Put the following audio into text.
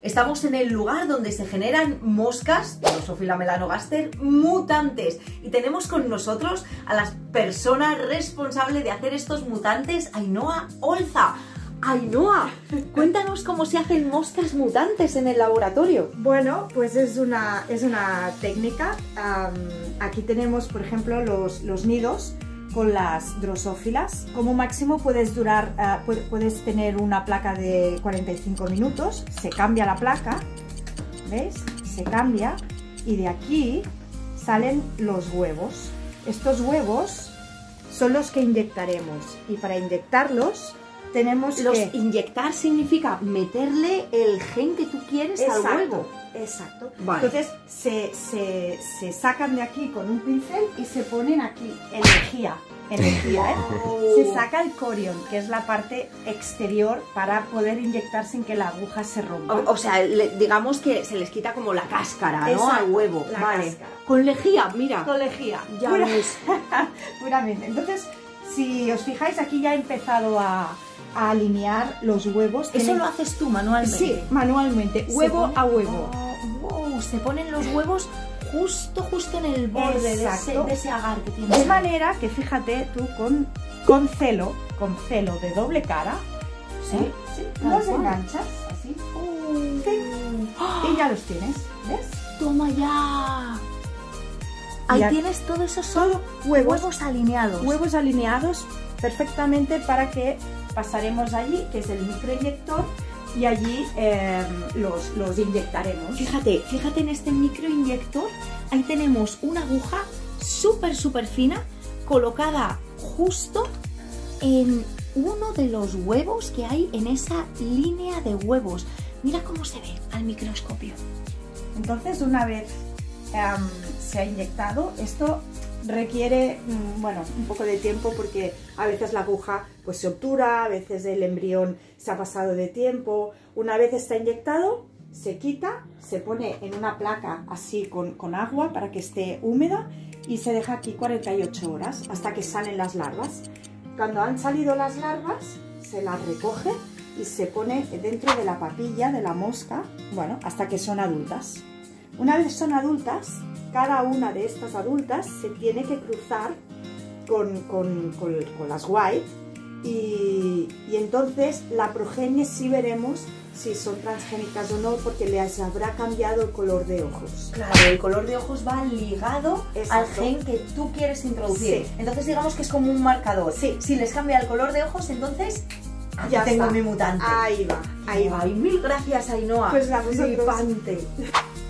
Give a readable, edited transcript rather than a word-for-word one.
Estamos en el lugar donde se generan moscas, Drosophila melanogaster, mutantes. Y tenemos con nosotros a la persona responsable de hacer estos mutantes, Ainhoa Olza. Ainhoa, cuéntanos cómo se hacen moscas mutantes en el laboratorio. Bueno, pues es una técnica. Aquí tenemos, por ejemplo, los nidos con las drosófilas. Como máximo puedes tener una placa de 45 minutos. Se cambia la placa, ¿veis? Se cambia y de aquí salen los huevos. Estos huevos son los que inyectaremos y para inyectarlos tenemos que... Inyectar significa meterle el gen que tú quieres al huevo. Exacto. Vale. Entonces se sacan de aquí con un pincel y se ponen aquí energía, ¿eh? Se saca el corion, que es la parte exterior para poder inyectar sin que la aguja se rompa. O sea, digamos que se les quita como la cáscara, ¿no? Exacto, Al huevo. la Vale. cáscara. Con lejía, mira. Con lejía. Ya ves. Puramente. Entonces, si os fijáis, aquí ya he empezado a alinear los huevos. ¿Eso lo haces tú manualmente? Sí, manualmente, huevo a huevo. Wow, se ponen los huevos justo en el borde de ese agar que tienes. De manera que fíjate tú con celo de doble cara, sí, los enganchas así, y ya los tienes, ¿ves? Toma ya. Ahí tienes todo eso, son huevos alineados. Huevos alineados perfectamente para que pasaremos allí, que es el microinyector, y allí los inyectaremos. Fíjate en este microinyector, ahí tenemos una aguja súper fina colocada justo en uno de los huevos que hay en esa línea de huevos. Mira cómo se ve al microscopio. Entonces, una vez se ha inyectado, esto requiere un poco de tiempo porque a veces la aguja pues se obtura, a veces el embrión se ha pasado de tiempo. Una vez está inyectado, se quita, se pone en una placa así con agua para que esté húmeda y se deja aquí 48 horas hasta que salen las larvas. Cuando han salido las larvas, se las recoge y se pone dentro de la papilla de la mosca, hasta que son adultas. Una vez son adultas, cada una de estas adultas se tiene que cruzar con las white y entonces la progenie sí veremos si son transgénicas o no, porque les habrá cambiado el color de ojos. Claro, el color de ojos va ligado al gen que tú quieres introducir. Sí. Entonces digamos que es como un marcador. Sí. Si les cambia el color de ojos, entonces ya tengo está. mi mutante. Ahí va. Ay, mil gracias, Ainhoa. Pues la flipante.